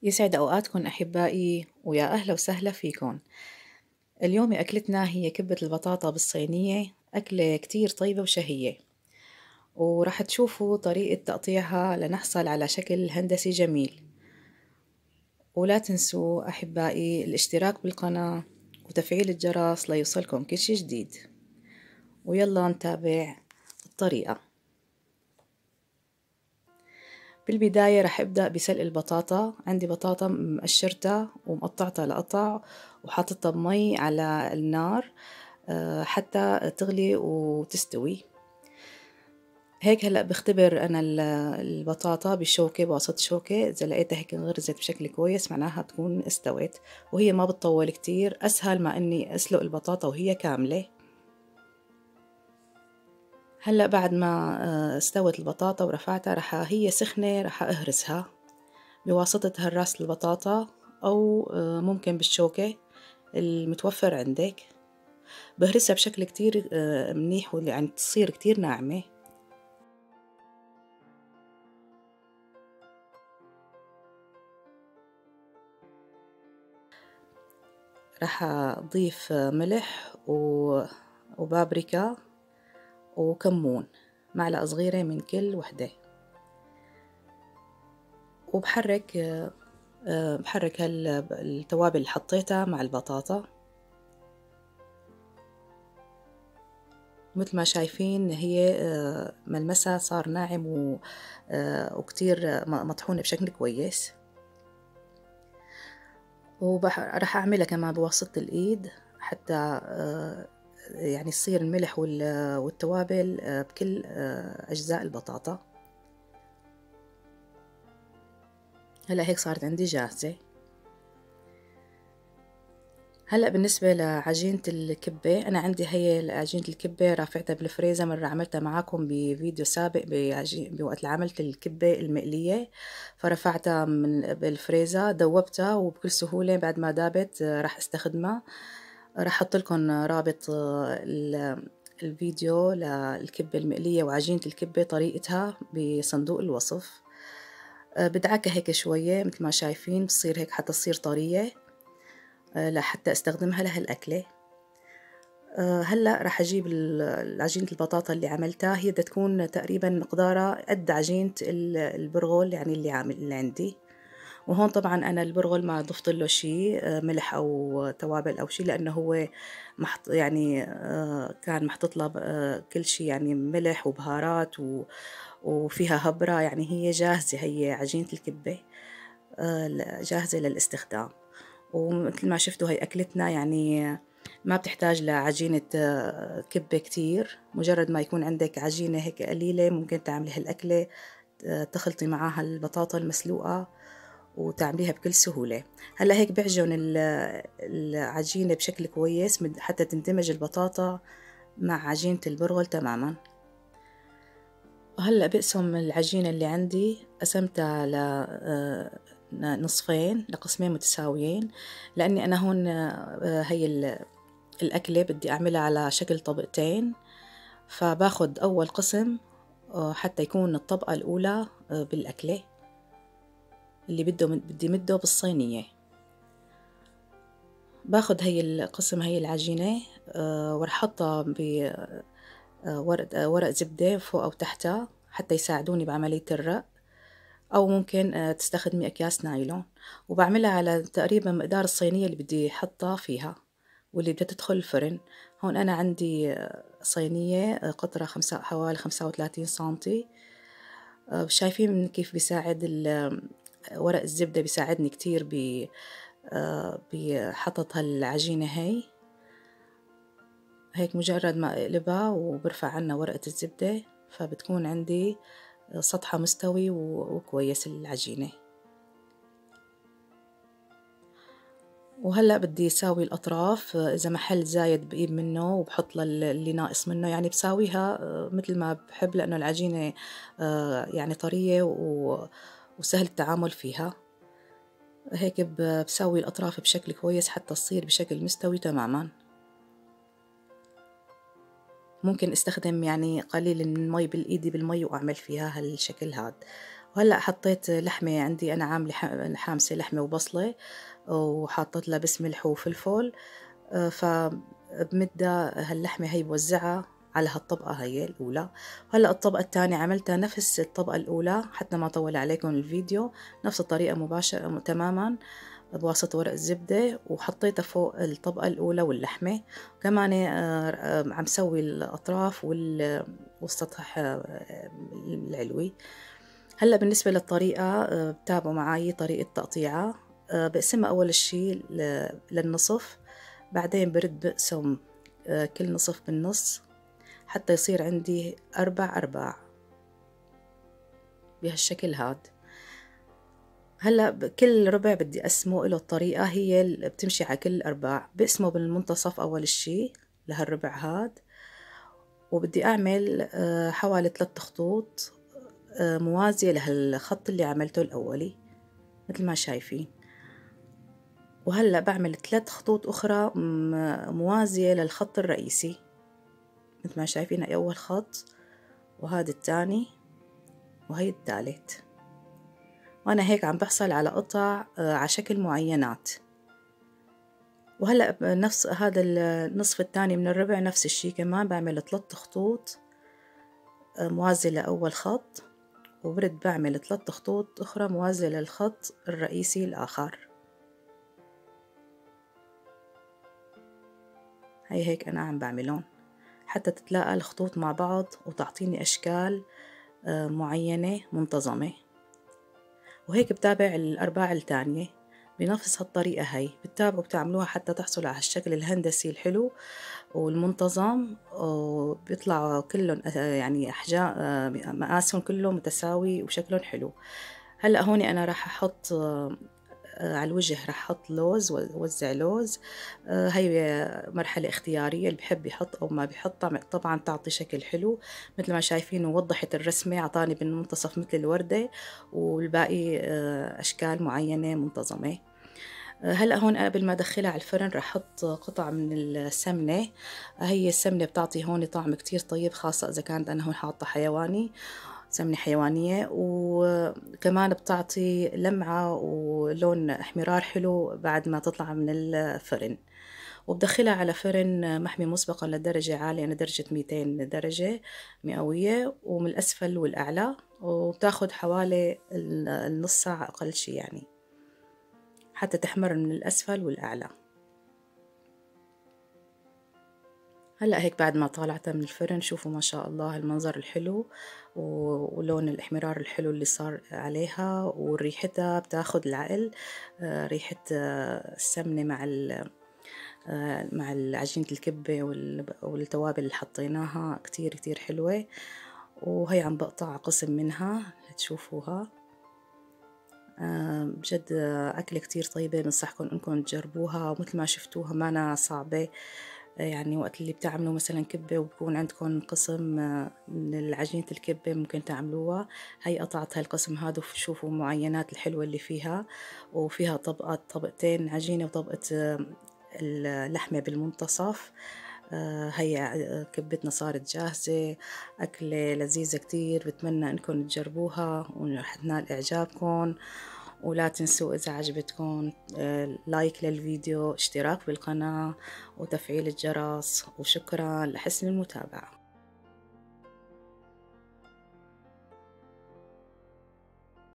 يسعد أوقاتكم أحبائي ويا أهلا وسهلا فيكم. اليوم أكلتنا هي كبة البطاطا بالصينية، أكلة كتير طيبة وشهية، ورح تشوفوا طريقة تقطيعها لنحصل على شكل هندسي جميل. ولا تنسوا أحبائي الاشتراك بالقناة وتفعيل الجرس ليوصلكم كل شي جديد. ويلا نتابع الطريقة. بالبداية رح أبدأ بسلق البطاطا. عندي بطاطا مقشرتها ومقطعتها لقطع وحاططها بمي على النار حتى تغلي وتستوي. هيك هلأ بختبر أنا البطاطا بالشوكة بواسطة شوكة، إذا لقيتها هيك انغرزت بشكل كويس معناها تكون استوت، وهي ما بتطول كتير، أسهل ما إني أسلق البطاطا وهي كاملة. هلأ بعد ما استوت البطاطا ورفعتها هي سخنة رح أهرسها بواسطة هراس البطاطا أو ممكن بالشوكة المتوفر عندك. بهرسها بشكل كتير منيح يعني تصير كتير ناعمة. رح أضيف ملح وبابريكا وكمون، معلقة صغيرة من كل وحدة، وبحرك بحرك التوابل اللي حطيتها مع البطاطا. مثل ما شايفين هي ملمسها صار ناعم وكتير مطحونة بشكل كويس. ورح أعملها كمان بواسطة الإيد حتى يعني يصير الملح والتوابل بكل أجزاء البطاطا. هلأ هيك صارت عندي جاهزة. هلأ بالنسبة لعجينة الكبة، أنا عندي هي عجينة الكبة رافعتها بالفريزر، مرة عملتها معاكم بفيديو سابق بوقت اللي عملت الكبة المقلية، فرفعتها بالفريزر دوبتها وبكل سهولة بعد ما دابت راح استخدمها. راح احط لكم رابط الفيديو للكبة المقلية وعجينة الكبة طريقتها بصندوق الوصف. بدعكها هيك شوية مثل ما شايفين، بتصير هيك حتى تصير طرية لحتى استخدمها لهالأكلة. هلأ راح أجيب عجينة البطاطا اللي عملتها، هي بدها تكون تقريبا مقدارها قد عجينة البرغل يعني اللي عندي. وهون طبعا أنا البرغل ما ضفت له شيء ملح أو توابل أو شيء، لأنه هو يعني كان محطوط له كل شيء، يعني ملح وبهارات وفيها هبرة، يعني هي جاهزة، هي عجينة الكبة جاهزة للاستخدام. ومثل ما شفتوا هي أكلتنا يعني ما بتحتاج لعجينة كبة كتير، مجرد ما يكون عندك عجينة هيك قليلة ممكن تعملي هالأكلة، تخلطي معاها البطاطا المسلوقة وتعمليها بكل سهولة. هلا هيك بعجن العجينة بشكل كويس حتى تندمج البطاطا مع عجينة البرغل تماما. وهلأ بقسم العجينة اللي عندي، قسمتها نصفين، لقسمين متساويين، لأني أنا هون هي الأكلة بدي أعملها على شكل طبقتين، فباخد أول قسم حتى يكون الطبقة الأولى بالأكلة اللي بدي مده بالصينية. باخد هي القسم هي العجينة ورح أحطها ورق زبدة فوق أو تحتها حتى يساعدوني بعملية الرق، أو ممكن تستخدمي أكياس نايلون، وبعملها على تقريبا مقدار الصينية اللي بدي أحطها فيها واللي بدها تدخل الفرن. هون أنا عندي صينية قطرها حوالي 35 سنتي. شايفين كيف بيساعد ورق الزبدة، بيساعدني كتير بحطط هالعجينة هيك مجرد ما أقلبها وبرفع عنها ورقة الزبدة فبتكون عندي سطحها مستوي وكويس العجينة. وهلأ بدي أساوي الأطراف، إذا محل زايد بقيب منه وبحط اللي ناقص منه، يعني بساويها مثل ما بحب، لأنه العجينة يعني طرية وسهل التعامل فيها. هيك بساوي الأطراف بشكل كويس حتى تصير بشكل مستوي تماما. ممكن استخدم يعني قليل من المي بالإيدي بالمي وأعمل فيها هالشكل هاد. وهلأ حطيت لحمة عندي أنا عاملة حامسة لحمة وبصلة وحاطّت لها بس ملح وفلفل، فبمدّها هاللحمة هي بوزّعها على هالطبقة هي الأولى، وهلأ الطبقة التانية عملتها نفس الطبقة الأولى حتى ما أطوّل عليكم الفيديو، نفس الطريقة مباشرة تمامًا بواسطة ورق الزبدة، وحطيتها فوق الطبقة الأولى واللحمة، وكمان عم سوي الأطراف والسطح العلوي. هلأ بالنسبة للطريقة بتابعوا معي طريقة تقطيعها، باقسمها أول شي للنصف، بعدين برد بقسم كل نصف بالنص حتى يصير عندي 4 أرباع بهالشكل هاد. هلأ كل ربع بدي أقسمه إله الطريقة هي بتمشي على كل الأرباع، باقسمه بالمنتصف أول شي لهالربع هاد، وبدي أعمل حوالي 3 خطوط موازية لهالخط اللي عملته الأولي متل ما شايفين. وهلأ باعمل 3 خطوط أخرى موازية للخط الرئيسي متل ما شايفين، هاي أول خط وهاد التاني وهي التالت، وأنا هيك عم بحصل على قطع على شكل معينات. وهلأ بنفس هذا النصف التاني من الربع نفس الشي كمان بعمل 3 خطوط موازية لأول خط، وبرد بعمل 3 خطوط أخرى موازية للخط الرئيسي الآخر. هي هيك أنا عم بعملهم حتى تتلاقى الخطوط مع بعض وتعطيني أشكال معينة منتظمة. وهيك بتابع الأرباع التانية بنفس هالطريقة، هي بتتابعوا بتعملوها حتى تحصلوا على الشكل الهندسي الحلو والمنتظم، وبيطلعوا كلهم يعني أحجام مقاسهم كله متساوي وشكلهم حلو. هلأ هون أنا راح أحط على الوجه راح أحط لوز، وزع لوز، هي مرحلة اختيارية، اللي بحب يحط أو ما بيحط طبعا تعطي شكل حلو مثل ما شايفين، ووضحت الرسمة عطاني بالمنتصف مثل الوردة والباقي أشكال معينة منتظمة. هلأ هون قبل ما أدخلها على الفرن رح أحط قطع من السمنة، هي السمنة بتعطي هون طعم كتير طيب، خاصة إذا كانت أنا هون حاطة حيواني، سمنة حيوانية، وكمان بتعطي لمعة ولون احمرار حلو بعد ما تطلع من الفرن. وبدخلها على فرن محمي مسبقا لدرجة عالية، أنا درجة 200 درجة مئوية، ومن الأسفل والأعلى، وبتاخد حوالي النص ساعة أقل شي يعني حتى تحمر من الأسفل والأعلى. هلأ هيك بعد ما طالعتها من الفرن شوفوا ما شاء الله المنظر الحلو ولون الإحمرار الحلو اللي صار عليها، وريحتها بتاخد العقل، ريحة السمنة مع عجينة الكبة والتوابل اللي حطيناها كتير كتير حلوة. وهي عم بقطع قسم منها لتشوفوها. بجد أكلة كتير طيبة، بنصحكم إنكم تجربوها، ومثل ما شفتوها مانا صعبة، يعني وقت اللي بتعملوا مثلا كبة وبكون عندكم قسم من عجينة الكبة ممكن تعملوها. هي قطعت هالقسم هذا وشوفوا المعينات الحلوة اللي فيها، وفيها طبقتين عجينة وطبقة اللحمة بالمنتصف. هي كبتنا صارت جاهزة، أكلة لذيذة كتير، بتمنى إنكم تجربوها ورح تنال إعجابكم. ولا تنسوا إذا عجبتكم لايك للفيديو، اشتراك بالقناة، وتفعيل الجرس، وشكرا لحسن المتابعة.